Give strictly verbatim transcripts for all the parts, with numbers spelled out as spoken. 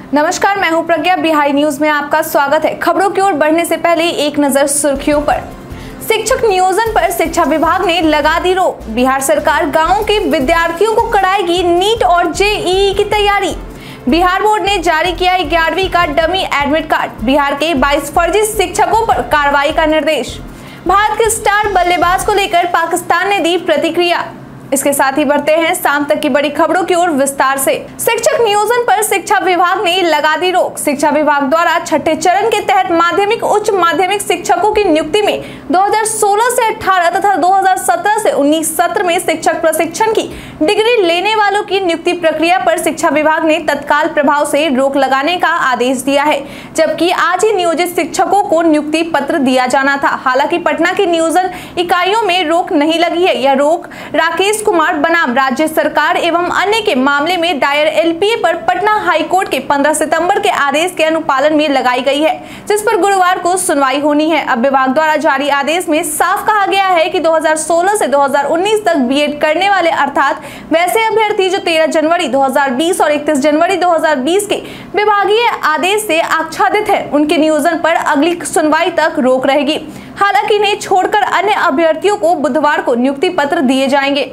नमस्कार, मैं हूं प्रज्ञा। बिहारी न्यूज में आपका स्वागत है। खबरों की ओर बढ़ने से पहले एक नजर सुर्खियों पर। शिक्षक नियोजन पर शिक्षा विभाग ने लगा दी रोक। बिहार सरकार गांवों के विद्यार्थियों को कराएगी नीट और जेईई की तैयारी। बिहार बोर्ड ने जारी किया ग्यारहवीं का डमी एडमिट कार्ड। बिहार के बाईस फर्जी शिक्षकों पर कार्रवाई का निर्देश। भारत के स्टार बल्लेबाज को लेकर पाकिस्तान ने दी प्रतिक्रिया। इसके साथ ही बढ़ते हैं शाम तक की बड़ी खबरों की ओर विस्तार से। शिक्षक नियोजन पर शिक्षा विभाग ने लगा दी रोक। शिक्षा विभाग द्वारा छठे चरण के तहत माध्यमिक उच्च माध्यमिक शिक्षकों की नियुक्ति में दो हज़ार सोलह से अठारह तथा दो हज़ार सत्रह से उन्नीस सत्र में शिक्षक प्रशिक्षण की डिग्री लेने वालों की नियुक्ति प्रक्रिया पर शिक्षा विभाग ने तत्काल प्रभाव से रोक लगाने का आदेश दिया है, जबकि आज ही नियोजित शिक्षकों को नियुक्ति पत्र दिया जाना था। हालांकि पटना की नियोजन इकाइयों में रोक नहीं लगी है। यह रोक राकेश कुमार बनाम राज्य सरकार एवं अन्य के मामले में दायर एलपीए पर पटना हाईकोर्ट के पंद्रह सितंबर के आदेश के अनुपालन में लगाई गई है, जिस पर गुरुवार को सुनवाई होनी है। अब विभाग द्वारा जारी आदेश में साफ कहा गया है कि दो हज़ार सोलह से दो हज़ार उन्नीस तक बीएड करने वाले अर्थात वैसे अभ्यर्थी जो तेरह जनवरी दो हज़ार बीस और इकतीस जनवरी दो हज़ार बीस के विभागीय आदेश से आच्छादित है, उनके नियोजन पर अगली सुनवाई तक रोक रहेगी। हालांकि इन्हें छोड़कर अन्य अभ्यर्थियों को बुधवार को नियुक्ति पत्र दिए जाएंगे।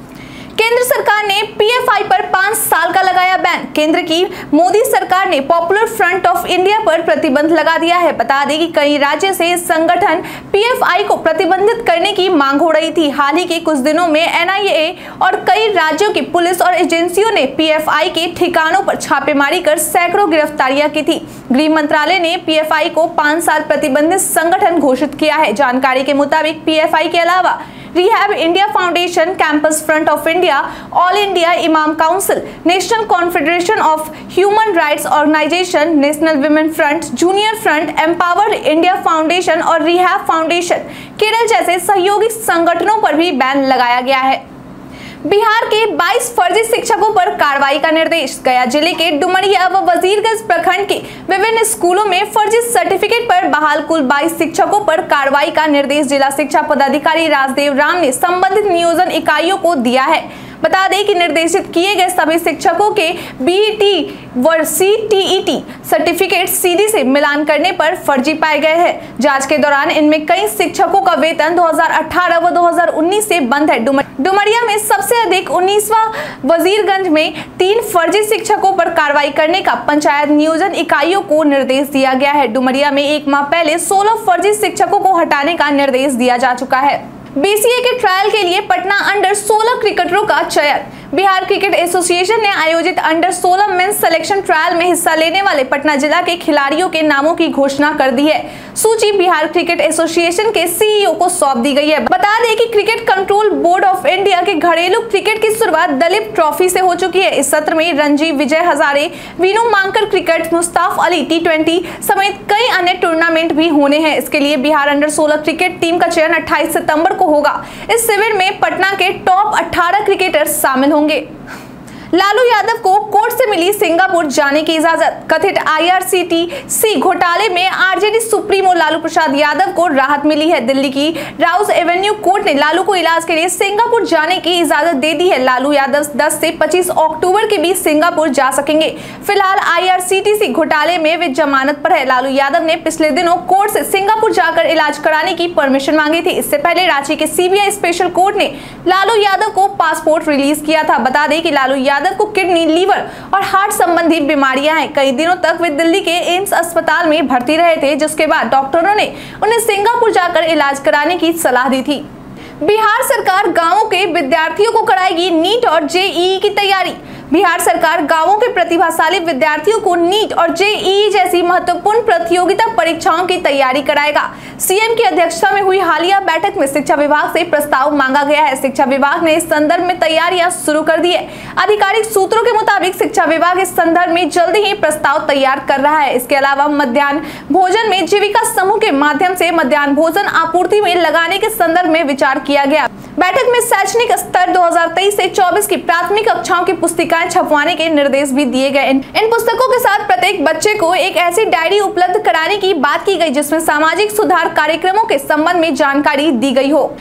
केंद्र सरकार ने पीएफआई पर पांच साल का लगाया बैन। केंद्र की मोदी सरकार ने पॉपुलर फ्रंट ऑफ इंडिया पर प्रतिबंध लगा दिया है। बता दें कि कई राज्यों से इस संगठन पीएफआई को प्रतिबंधित करने की मांग हो रही थी। हाल ही के कुछ दिनों में एनआईए और कई राज्यों की पुलिस और एजेंसियों ने पीएफआई के ठिकानों पर छापेमारी कर सैकड़ों गिरफ्तारियां की थी। गृह मंत्रालय ने पीएफआई को पांच साल प्रतिबंधित संगठन घोषित किया है। जानकारी के मुताबिक पीएफआई के अलावा Rehab India Foundation, Campus Front of India, All India Imam Council, National Confederation of Human Rights Organisation, National Women Front, Junior Front, Empower India Foundation और रिहैब फाउंडेशन केरल जैसे सहयोगी संगठनों पर भी बैन लगाया गया है। बिहार के बाईस फर्जी शिक्षकों पर कार्रवाई का निर्देश। गया जिले के डुमरिया व वजीरगंज प्रखंड के विभिन्न स्कूलों में फर्जी सर्टिफिकेट पर बहाल कुल बाईस शिक्षकों पर कार्रवाई का निर्देश जिला शिक्षा पदाधिकारी राजदेव राम ने संबंधित नियोजन इकाइयों को दिया है। बता दें कि निर्देशित किए गए सभी शिक्षकों के बीईटी व सीटीईटी सर्टिफिकेट सीडी से मिलान करने पर फर्जी पाए गए हैं। जांच के दौरान इनमें कई शिक्षकों का वेतन दो हज़ार अठारह व दो हज़ार उन्नीस से बंद है। डुमरिया में सबसे अधिक उन्नीसवां, वजीरगंज में तीन फर्जी शिक्षकों पर कार्रवाई करने का पंचायत नियोजन इकाइयों को निर्देश दिया गया है। डुमरिया में एक माह पहले सोलह फर्जी शिक्षकों को हटाने का निर्देश दिया जा चुका है। बीसीए के ट्रायल के लिए पटना अंडर सोलह क्रिकेटरों का चयन। बिहार क्रिकेट एसोसिएशन ने आयोजित अंडर सोलह मेंस सिलेक्शन ट्रायल में हिस्सा लेने वाले पटना जिला के खिलाड़ियों के नामों की घोषणा कर दी है। सूची बिहार क्रिकेट एसोसिएशन के सीईओ को सौंप दी गई है। बता दें कि Cricket Control Board of India के घरेलू क्रिकेट की शुरुआत दलीप ट्रॉफी से हो चुकी है। इस सत्र में Ranji, Vijay Hazare, Vinoo Mankad cricket, Mushtaq Ali T twenty समेत कई अन्य टूर्नामेंट भी होने हैं। इसके लिए बिहार अंडर सोलह क्रिकेट टीम का चयन अट्ठाईस सितंबर को होगा। इस शिविर में पटना के टॉप अठारह क्रिकेटर शामिल होंगे। लालू यादव को कोर्ट से मिली सिंगापुर जाने की इजाजत। कथित आईआरसीटीसी घोटाले में आरजेडी सुप्रीमो लालू प्रसाद यादव को राहत मिली है। दिल्ली की राउस एवेन्यू कोर्ट ने लालू को इलाज के लिए सिंगापुर जाने की इजाजत दे दी है। लालू यादव दस से पच्चीस अक्टूबर के बीच सिंगापुर जा सकेंगे। फिलहाल आईआरसीटीसी घोटाले में वे जमानत पर है। लालू यादव ने पिछले दिनों कोर्ट से सिंगापुर जाकर इलाज कराने की परमिशन मांगी थी। इससे पहले रांची के सीबीआई स्पेशल कोर्ट ने लालू यादव को पासपोर्ट रिलीज किया था। बता दें कि लालू यादव को किडनी, लीवर और हार्ट संबंधी बीमारियां हैं। कई दिनों तक वे दिल्ली के एम्स अस्पताल में भर्ती रहे थे, जिसके बाद डॉक्टरों ने उन्हें सिंगापुर जाकर इलाज कराने की सलाह दी थी। बिहार सरकार गांवों के विद्यार्थियों को कराएगी नीट और जेईई की तैयारी। बिहार सरकार गांवों के प्रतिभाशाली विद्यार्थियों को नीट और जेईई जैसी महत्वपूर्ण प्रतियोगिता परीक्षाओं की तैयारी कराएगा। सीएम की अध्यक्षता में हुई हालिया बैठक में शिक्षा विभाग से प्रस्ताव मांगा गया है। शिक्षा विभाग ने इस संदर्भ में तैयारियां शुरू कर दी है। आधिकारिक सूत्रों के मुताबिक शिक्षा विभाग इस संदर्भ में जल्दी ही प्रस्ताव तैयार कर रहा है। इसके अलावा मध्याह्न भोजन में जीविका समूह के माध्यम से मध्याह्न भोजन आपूर्ति में लगाने के संदर्भ में विचार किया गया। बैठक में शैक्षणिक स्तर दो हज़ार तेईस से चौबीस की प्राथमिक कक्षाओं की पुस्तिकाएं छपवाने के निर्देश भी दिए गए। इन, इन पुस्तकों के साथ प्रत्येक बच्चे को एक ऐसी डायरी उपलब्ध कराने की बात की गई जिसमें सामाजिक सुधार कार्यक्रमों के संबंध में जानकारी दी गई हो।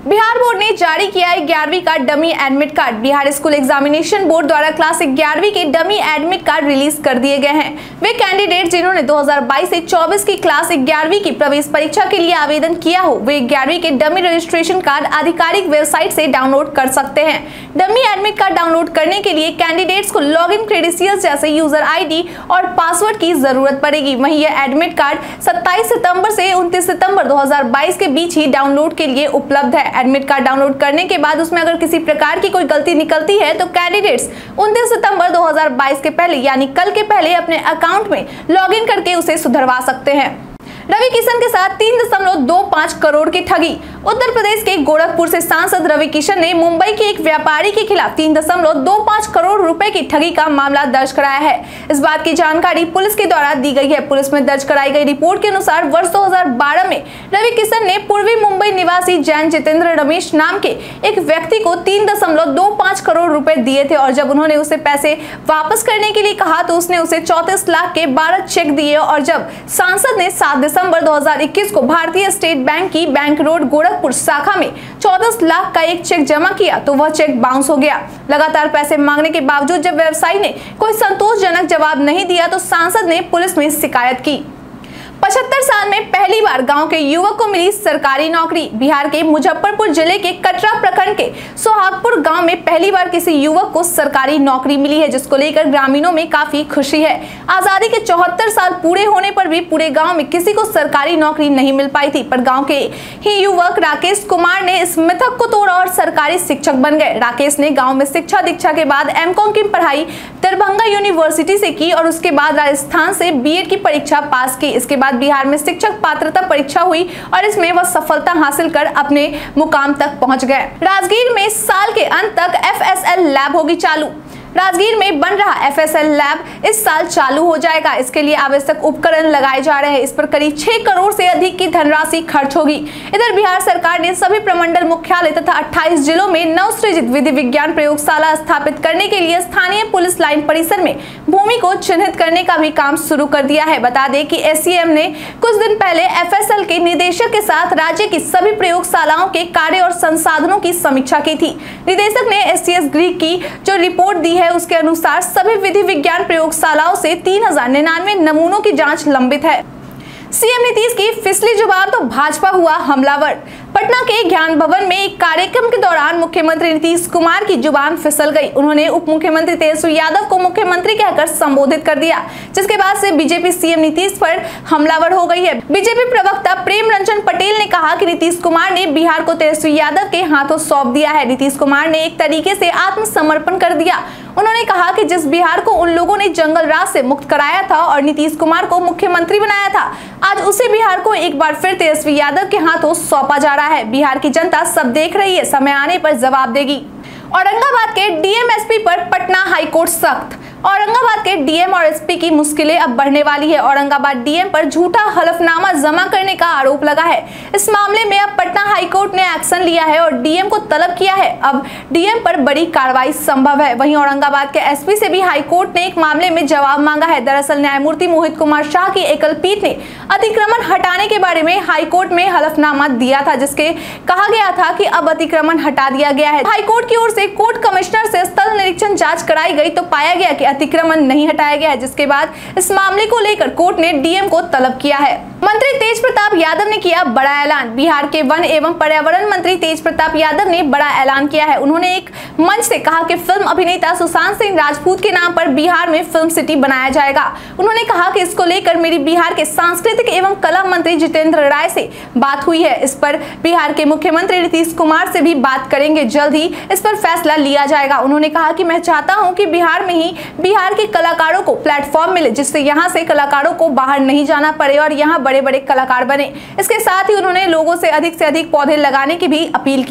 बिहार बोर्ड ने जारी किया ग्यारहवीं का dummy admit card. Bihar school examination board द्वारा क्लास ग्यारहवीं के डमी एडमिट कार्ड रिलीज कर दिए गए हैं। वे कैंडिडेट जिन्होंने दो हज़ार बाईस से चौबीस की क्लास ग्यारहवीं की प्रवेश परीक्षा के लिए आवेदन किया हो, वे ग्यारहवीं के डमी रजिस्ट्रेशन कार्ड आधिकारिक वेबसाइट से डाउनलोड कर सकते हैं। डमी एडमिट कार्ड डाउनलोड करने के लिए कैंडिडेट्स को लॉगिन क्रेडेंशियल्स जैसे यूजर आईडी और पासवर्ड की जरूरत पड़ेगी। वहीं यह एडमिट कार्ड सत्ताईस सितंबर से उनतीस सितंबर दो हज़ार बाईस के बीच ही डाउनलोड के लिए उपलब्ध है। एडमिट कार्ड डाउनलोड करने के बाद उसमें अगर किसी प्रकार की कोई गलती निकलती है तो कैंडिडेट्स उनतीस सितंबर दो हज़ार बाईस के पहले यानी कल के पहले अपने अकाउंट में लॉगिन करके उसे सुधरवा सकते हैं। रवि किशन के साथ तीन दशमलव दो पाँच करोड़ की ठगी। उत्तर प्रदेश के गोरखपुर से सांसद रवि किशन ने मुंबई के एक व्यापारी के खिलाफ तीन दशमलव दो पाँच करोड़ रुपए की ठगी का मामला दर्ज कराया है। इस बात की जानकारी पुलिस के द्वारा दी गई है। पुलिस में दर्ज कराई गई रिपोर्ट के अनुसार वर्ष दो हज़ार बारह में रवि किशन ने पूर्वी मुंबई निवासी जैन जितेंद्र रमेश नाम के एक व्यक्ति को तीन दशमलव दो पाँच करोड़ रुपए दिए थे और जब उन्होंने उसे पैसे वापस करने के लिए कहा तो उसने उसे चौंतीस लाख के बारह चेक दिए और जब सांसद ने सात दिसंबर दो हज़ार इक्कीस को भारतीय स्टेट बैंक की बैंक रोड गोरखपुर शाखा में चौदह लाख का एक चेक जमा किया तो वह चेक बाउंस हो गया। लगातार पैसे मांगने के बावजूद जब व्यवसायी ने कोई संतोषजनक जवाब नहीं दिया तो सांसद ने पुलिस में शिकायत की। पचहत्तर साल में पहली बार गांव के युवक को मिली सरकारी नौकरी। बिहार के मुजफ्फरपुर जिले के कटरा प्रखंड के सोहागपुर गांव में पहली बार किसी युवक को सरकारी नौकरी मिली है, जिसको लेकर ग्रामीणों में काफी खुशी है। आजादी के चौहत्तर साल पूरे होने पर भी पूरे गांव में किसी को सरकारी नौकरी नहीं मिल पाई थी, पर गांव के ही युवक राकेश कुमार ने इस मिथक को तोड़ा और सरकारी शिक्षक बन गए। राकेश ने गाँव में शिक्षा दीक्षा के बाद एम कॉम की पढ़ाई दरभंगा यूनिवर्सिटी से की और उसके बाद राजस्थान से बी एड की परीक्षा पास की। इसके बाद बिहार में शिक्षक पात्रता परीक्षा हुई और इसमें वह सफलता हासिल कर अपने मुकाम तक पहुंच गए। राजगीर में साल के अंत तक एफ एस एल लैब होगी चालू। राजगीर में बन रहा एफ एस एल लैब इस साल चालू हो जाएगा। इसके लिए आवश्यक उपकरण लगाए जा रहे हैं। इस पर करीब छह करोड़ से अधिक की धनराशि खर्च होगी। इधर बिहार सरकार ने सभी प्रमंडल मुख्यालय तथा अट्ठाईस जिलों में नवसृजित विधि विज्ञान प्रयोगशाला स्थापित करने के लिए स्थानीय पुलिस लाइन परिसर में भूमि को चिन्हित करने का भी काम शुरू कर दिया है। बता दें कि एस सी एम ने कुछ दिन पहले एफ एस एल के निदेशक के साथ राज्य की सभी प्रयोगशालाओं के कार्य और संसाधनों की समीक्षा की थी। निदेशक ने एस सी एस गृह की जो रिपोर्ट दी है उसके अनुसार सभी विधि विज्ञान प्रयोगशालाओं से तीन हजार निन्यानवे नमूनों की जांच लंबित है। सीएम नीतीश की फिसली जुबान तो भाजपा हुआ हमलावर। पटना के ज्ञान भवन में एक कार्यक्रम के दौरान मुख्यमंत्री नीतीश कुमार की जुबान फिसल गई। उन्होंने उप मुख्यमंत्री तेजस्वी यादव को मुख्यमंत्री कहकर संबोधित कर दिया, जिसके बाद से बीजेपी सीएम नीतीश पर हमलावर हो गई है। बीजेपी प्रवक्ता प्रेम रंजन पटेल ने कहा कि नीतीश कुमार ने बिहार को तेजस्वी यादव के हाथों सौंप दिया है। नीतीश कुमार ने एक तरीके से आत्मसमर्पण कर दिया। उन्होंने कहा कि जिस बिहार को उन लोगों ने जंगल राज से मुक्त कराया था और नीतीश कुमार को मुख्यमंत्री बनाया था, आज उसी बिहार को एक बार फिर तेजस्वी यादव के हाथों सौंपा जा रहा है। बिहार की जनता सब देख रही है, समय आने पर जवाब देगी। औरंगाबाद के डी एम एस पी पर पटना हाईकोर्ट सख्त। औरंगाबाद के डी एम और एस पी की मुश्किलें अब बढ़ने वाली है। औरंगाबाद डी एम पर झूठा हलफनामा जमा करने का आरोप लगा है। इस मामले में अब पटना हाईकोर्ट ने एक्शन लिया है और डी एम को तलब किया है। अब डी एम पर बड़ी कार्रवाई संभव है। वहीं औरंगाबाद के एस पी से भी हाईकोर्ट ने एक मामले में जवाब मांगा है। दरअसल न्यायमूर्ति मोहित कुमार शाह की एकल पीठ ने अतिक्रमण हटाने के बारे में हाईकोर्ट में हलफनामा दिया था, जिसके कहा गया था कि अब अतिक्रमण हटा दिया गया है। हाईकोर्ट की ओर से कोर्ट कमिश्नर से स्थल निरीक्षण जांच कराई गई तो पाया गया कि अतिक्रमण नहीं हटाया गया है, जिसके बाद इस मामले को लेकर कोर्ट ने डी एम को तलब किया है। मंत्री तेज प्रताप यादव ने किया बड़ा ऐलान। बिहार के वन एवं पर्यावरण मंत्री तेज प्रताप यादव ने बड़ा ऐलान किया है। उन्होंने एक मंच से कहा कि फिल्म अभिनेता सुशांत सिंह राजपूत के नाम पर बिहार में फिल्म सिटी बनाया जाएगा। उन्होंने कहा कि इसको लेकर मेरी बिहार के सांस्कृतिक एवं कला मंत्री जितेंद्र राय से बात हुई है। इस पर बिहार के मुख्यमंत्री नीतीश कुमार से भी बात करेंगे। जल्द ही इस पर फैसला लिया जाएगा। उन्होंने कहा कि मैं चाहता हूं कि बिहार में ही बिहार के कलाकारों को प्लेटफॉर्म मिले, जिससे यहाँ से कलाकारों को बाहर नहीं जाना पड़े और यहाँ बड़े बड़े कलाकार बने। इसके साथ ही उन्होंने लोगों से अधिक से अधिक पौधे लगाने की भी अपील की।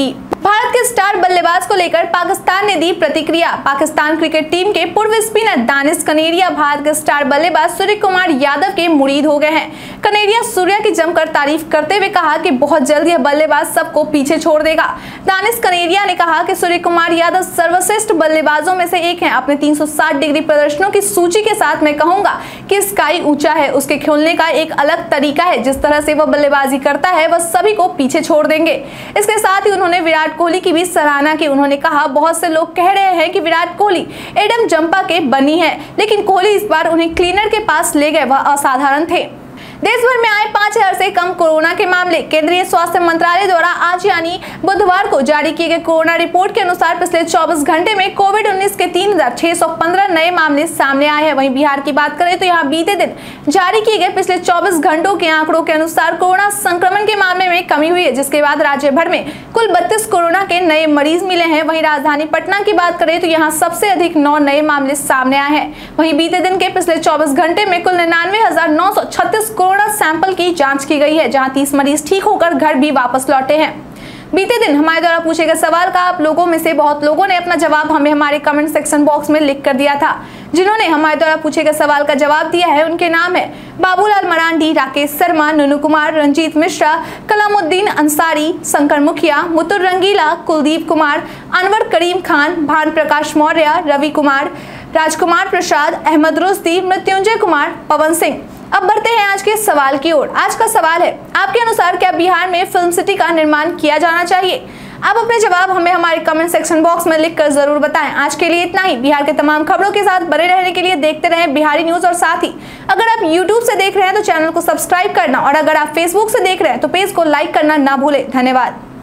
भारत के स्टार बल्लेबाज को लेकर पाकिस्तान ने दी प्रतिक्रिया। पाकिस्तान क्रिकेट टीम के पूर्व स्पिनर दानिश कनेरिया भारत के स्टार बल्लेबाज सूर्य कुमार यादव के मुरीद हो गए हैं। कनेरिया सूर्या की जमकर तारीफ करते हुए कहा कि बहुत जल्द यह बल्लेबाज सबको पीछे छोड़ देगा। दानिश कनेरिया ने कहा कि सूर्य कुमार यादव सर्वश्रेष्ठ बल्लेबाजों में से एक हैं। अपने तीन सौ साठ डिग्री प्रदर्शनों की सूची के साथ मैं कहूंगा कि स्काई ऊंचा है, उसके खेलने का एक अलग तरीका है। जिस तरह से वह बल्लेबाजी करता है वह सभी को पीछे छोड़ देंगे। इसके साथ ही उन्होंने विराट कोहली की भी सराहना की। उन्होंने कहा, बहुत से लोग कह रहे हैं कि विराट कोहली एडम जंपा के बनी है, लेकिन कोहली इस बार उन्हें क्लीनर के पास ले गए, वह असाधारण थे। देश भर में आए पाँच हजार से कम कोरोना के मामले। केंद्रीय स्वास्थ्य मंत्रालय द्वारा आज यानी बुधवार को जारी की गई कोरोना रिपोर्ट के अनुसार पिछले चौबीस घंटे में कोविड उन्नीस के तीन हजार छह सौ पंद्रह नए मामले सामने आए हैं। वहीं बिहार की बात करें तो यहाँ बीते दिन जारी किए गए पिछले चौबीस घंटों के आंकड़ों के अनुसार कोरोना संक्रमण के मामले में कमी हुई है, जिसके बाद राज्य भर में कुल बत्तीस कोरोना के नए मरीज मिले हैं। वहीं राजधानी पटना की बात करें तो यहाँ सबसे अधिक नौ नए मामले सामने आए हैं। वहीं बीते दिन के पिछले चौबीस घंटे में कुल निन्यानवे हजार नौ सौ छत्तीस कोरोना सैंपल की जांच की गई है, जहां तीस मरीज ठीक होकर घर भी वापस लौटे हैं। बीते दिन हमारे द्वारा पूछे गए सवाल का आप लोगों में से बहुत लोगों ने अपना जवाब हमें हमारे कमेंट सेक्शन बॉक्स में लिख कर दिया था। जिन्होंने हमारे द्वारा पूछे गए सवाल का जवाब दिया है उनके नाम है बाबूलाल मरांडी, राकेश शर्मा, नुनू कुमार, रंजीत मिश्रा, कलामुद्दीन अंसारी, शंकर मुखिया, मुतुर रंगीला, कुलदीप कुमार, अनवर करीम खान, भान प्रकाश मौर्य, रवि कुमार, राजकुमार प्रसाद, अहमद रुश्दी, मृत्युंजय कुमार, पवन सिंह। अब बढ़ते हैं आज के सवाल की ओर। आज का सवाल है, आपके अनुसार क्या बिहार में फिल्म सिटी का निर्माण किया जाना चाहिए? आप अपने जवाब हमें हमारे कमेंट सेक्शन बॉक्स में लिखकर जरूर बताएं। आज के लिए इतना ही। बिहार के तमाम खबरों के साथ बने रहने के लिए देखते रहें बिहारी न्यूज। और साथ ही अगर आप यूट्यूब से देख रहे हैं तो चैनल को सब्सक्राइब करना, और अगर आप फेसबुक से देख रहे हैं तो पेज को लाइक करना ना भूलें। धन्यवाद।